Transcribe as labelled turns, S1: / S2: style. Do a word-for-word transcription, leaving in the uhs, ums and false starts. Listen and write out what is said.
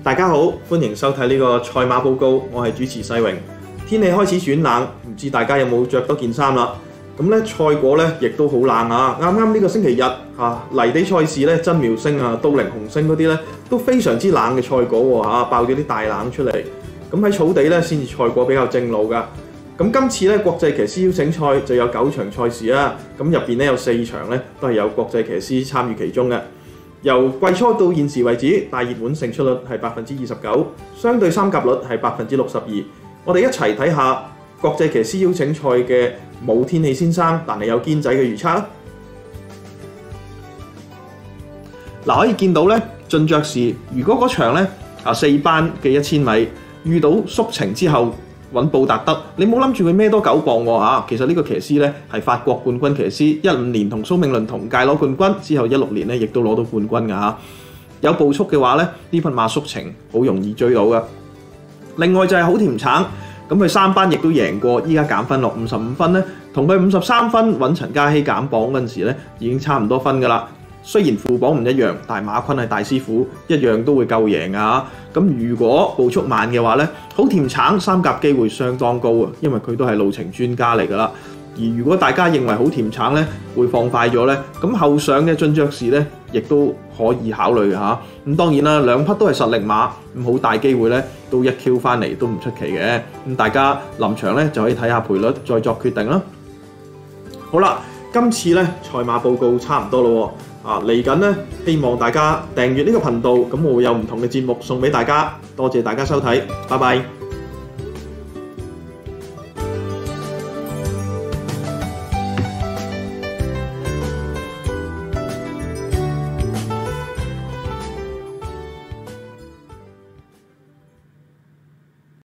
S1: 大家好，歡迎收睇呢個賽馬報告，我係主持世榮。天氣開始轉冷，唔知大家有冇着多件衫啦？咁咧賽果咧亦都好冷啊！啱啱呢個星期日啊，泥地賽事咧，真妙星啊、都靈紅星嗰啲咧都非常之冷嘅賽果喎、啊、爆咗啲大冷出嚟。咁喺草地咧先至賽果比較正路㗎。咁今次咧國際騎師邀請賽就有九場賽事啦，咁入邊咧有四場咧都係有國際騎師參與其中嘅。由季初到現時為止，大熱門勝出率係百分之二十九，相對三甲率係百分之六十二。我哋一齊睇下國際騎師邀請賽嘅冇天氣先生，但係有堅仔嘅預測啦。嗱，可以見到咧，進爵士如果嗰場咧啊四班嘅一千米遇到宿情之後揾布達德，你冇諗住佢孭多九磅喎嚇。其實呢個騎師咧係法國冠軍騎師，一五年同蘇銘倫同屆攞冠軍，之後一六年咧亦都攞到冠軍㗎嚇。有步速嘅話咧，呢匹馬宿情好容易追到㗎。另外就係好甜橙，咁佢三班亦都贏過，依家減分落五十五分咧，同佢五十三分揾陳嘉熙減榜嗰陣時咧已經差唔多分㗎啦。雖然副榜唔一樣，但係馬坤係大師傅，一樣都會夠贏啊！咁如果步速慢嘅話呢，好甜橙三甲機會相當高啊，因為佢都係路程專家嚟㗎啦。而如果大家認為好甜橙呢會放快咗呢，咁後上嘅進爵士呢亦都可以考慮嚇。咁當然啦，兩匹都係實力馬，咁好大機會呢都一 Q 翻嚟都唔出奇嘅。咁大家臨場呢就可以睇下賠率再作決定啦。好啦，今次呢賽馬報告差唔多咯喎。啊，嚟緊咧，希望大家訂閱呢個頻道，咁我會有唔同嘅節目送俾大家。多謝大家收睇，拜拜。